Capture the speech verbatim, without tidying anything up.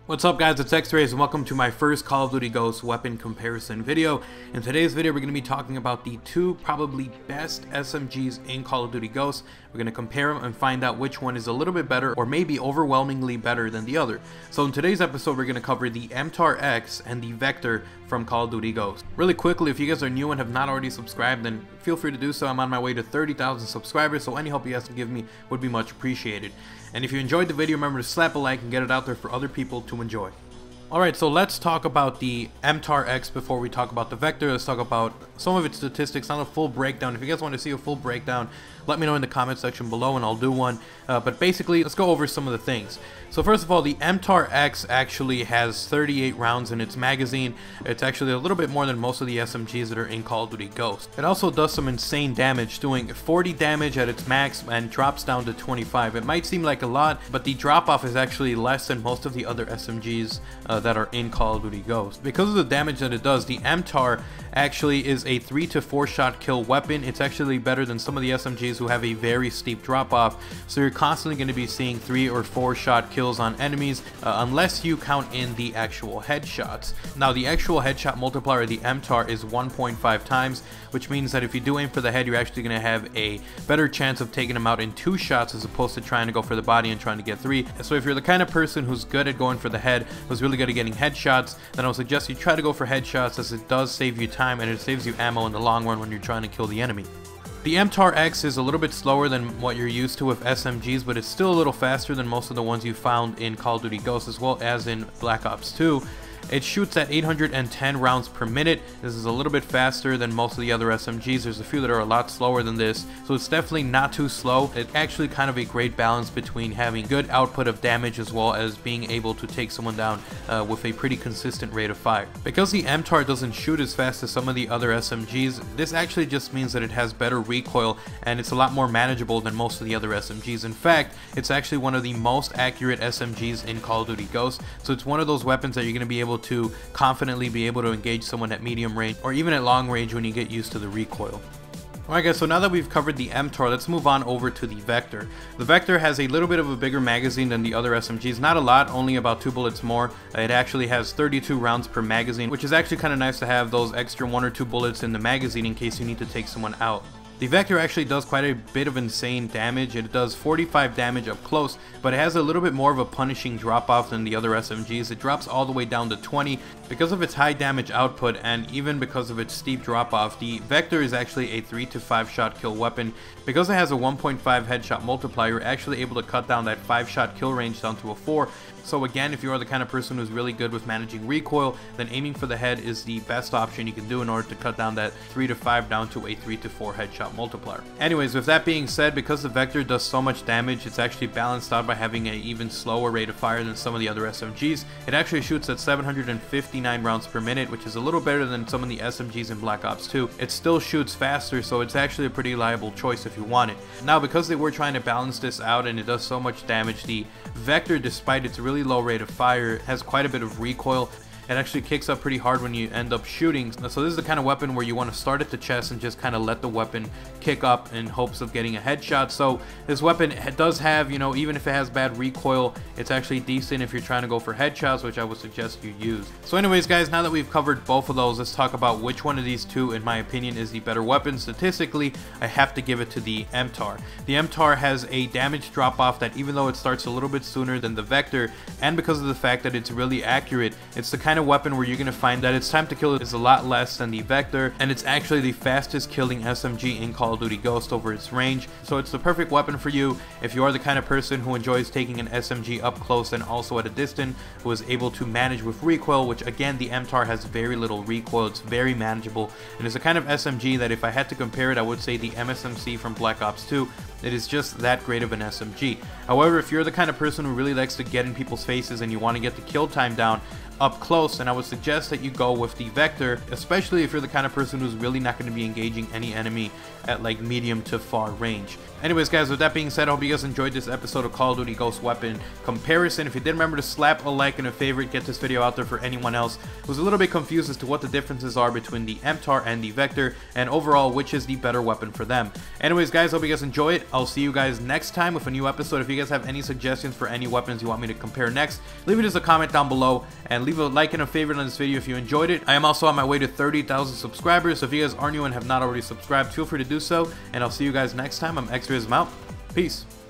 What's up guys, it's X-Rays and welcome to my first Call of Duty Ghosts weapon comparison video. In today's video we're going to be talking about the two probably best S M Gs in Call of Duty Ghosts. We're going to compare them and find out which one is a little bit better or maybe overwhelmingly better than the other. So in today's episode we're going to cover the M T A R X and the Vector from Call of Duty Ghosts. Really quickly, if you guys are new and have not already subscribed, then feel free to do so. I'm on my way to thirty thousand subscribers, so any help you guys can give me would be much appreciated. And if you enjoyed the video, remember to slap a like and get it out there for other people to enjoy. Alright, so let's talk about the M T A R X before we talk about the Vector. Let's talk about some of its statistics, not a full breakdown. If you guys want to see a full breakdown, let me know in the comment section below and I'll do one. Uh, but basically, let's go over some of the things. So first of all, the M T A R X actually has thirty-eight rounds in its magazine. It's actually a little bit more than most of the S M Gs that are in Call of Duty Ghosts. It also does some insane damage, doing forty damage at its max and drops down to twenty-five. It might seem like a lot, but the drop off is actually less than most of the other S M Gs uh, that are in Call of Duty Ghosts. Because of the damage that it does, the M T A R actually is a three to four shot kill weapon. It's actually better than some of the S M Gs who have a very steep drop off. So you're constantly going to be seeing three or four shot kills on enemies uh, unless you count in the actual headshots. Now the actual headshot multiplier of the M T A R is one point five times, which means that if you do aim for the head, you're actually going to have a better chance of taking them out in two shots as opposed to trying to go for the body and trying to get three. So if you're the kind of person who's good at going for the head, who's really good at getting headshots, then I would suggest you try to go for headshots, as it does save you time and it saves you ammo in the long run when you're trying to kill the enemy. The M T A R X is a little bit slower than what you're used to with S M Gs, but it's still a little faster than most of the ones you found in Call of Duty Ghosts as well as in Black Ops two. It shoots at eight hundred ten rounds per minute. This is a little bit faster than most of the other S M Gs. There's a few that are a lot slower than this, so it's definitely not too slow. It's actually kind of a great balance between having good output of damage as well as being able to take someone down uh, with a pretty consistent rate of fire. Because the M T A R doesn't shoot as fast as some of the other S M Gs, this actually just means that it has better recoil and it's a lot more manageable than most of the other S M Gs. In fact, it's actually one of the most accurate S M Gs in Call of Duty Ghosts, so it's one of those weapons that you're going to be able to confidently be able to engage someone at medium range or even at long range when you get used to the recoil. Alright guys, so now that we've covered the M T A R, let's move on over to the Vector. The Vector has a little bit of a bigger magazine than the other S M Gs. Not a lot, only about two bullets more. It actually has thirty-two rounds per magazine, which is actually kind of nice to have those extra one or two bullets in the magazine in case you need to take someone out. The Vector actually does quite a bit of insane damage. It does forty-five damage up close, but it has a little bit more of a punishing drop off than the other S M Gs. It drops all the way down to twenty. Because of its high damage output and even because of its steep drop off, the Vector is actually a three to five shot kill weapon. Because it has a one point five headshot multiplier, you're actually able to cut down that five shot kill range down to a four. So again, if you are the kind of person who's really good with managing recoil, then aiming for the head is the best option you can do in order to cut down that three to five down to a three to four headshot multiplier. Anyways, with that being said, because the Vector does so much damage, it's actually balanced out by having an even slower rate of fire than some of the other S M Gs. It actually shoots at seven hundred fifty-nine rounds per minute, which is a little better than some of the S M Gs in Black Ops two. It still shoots faster, so it's actually a pretty reliable choice if you want it. Now, because they were trying to balance this out and it does so much damage, the Vector, despite its really low rate of fire, has quite a bit of recoil. It actually kicks up pretty hard when you end up shooting. So this is the kind of weapon where you want to start at the chest and just kind of let the weapon kick up in hopes of getting a headshot. So this weapon does have, you know, even if it has bad recoil, it's actually decent if you're trying to go for headshots, which I would suggest you use. So anyways guys, now that we've covered both of those, let's talk about which one of these two, in my opinion, is the better weapon. Statistically, I have to give it to the M T A R. The M T A R has a damage drop off that, even though it starts a little bit sooner than the Vector, and because of the fact that it's really accurate, it's the kind of weapon where you're going to find that its time to kill is a lot less than the Vector, and it's actually the fastest killing S M G in Call of Duty Ghost over its range. So it's the perfect weapon for you if you are the kind of person who enjoys taking an S M G up close and also at a distance, who is able to manage with recoil, which again, the M T A R has very little recoil. It's very manageable, and it's a kind of S M G that if I had to compare it, I would say the M S M C from Black Ops two. It is just that great of an S M G. However, if you're the kind of person who really likes to get in people's faces and you want to get the kill time down, up close, and I would suggest that you go with the Vector, especially if you're the kind of person who's really not going to be engaging any enemy at like medium to far range. Anyways guys, with that being said, I hope you guys enjoyed this episode of Call of Duty Ghost weapon comparison. If you did, remember to slap a like and a favorite, get this video out there for anyone else who's a little bit confused as to what the differences are between the M T A R and the Vector, and overall which is the better weapon for them. Anyways guys, hope you guys enjoy it. I'll see you guys next time with a new episode. If you guys have any suggestions for any weapons you want me to compare next, leave it as a comment down below, and leave a like and a favorite on this video if you enjoyed it. I am also on my way to thirty thousand subscribers, so if you guys are new and have not already subscribed, feel free to do so, and I'll see you guys next time. I'm X-Riz, I'm out. Peace.